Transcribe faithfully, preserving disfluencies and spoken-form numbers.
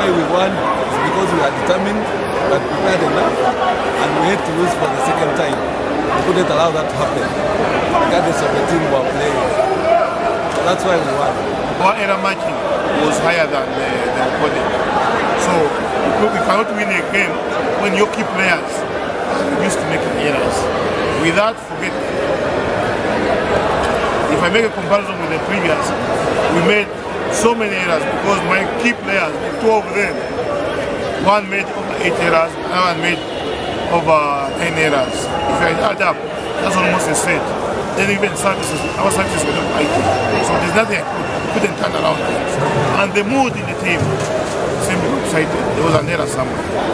why we won is because we are determined, we are prepared enough, and we had to lose for the second time. We couldn't allow that to happen, regardless of the team we are playing. So that's why we won. Our error marking was higher than the, the opponent. So we cannot win a game when your key players are used to making errors. Without forget, if I make a comparison with the previous, we made so many errors because my key players, two of them, one made over eight errors, another made over ten errors. If I add up, that's almost a set. Then even services, our services were not fighting. So there's nothing I could, couldn't turn around things. And the mood in the team seemed excited. There was an error somewhere.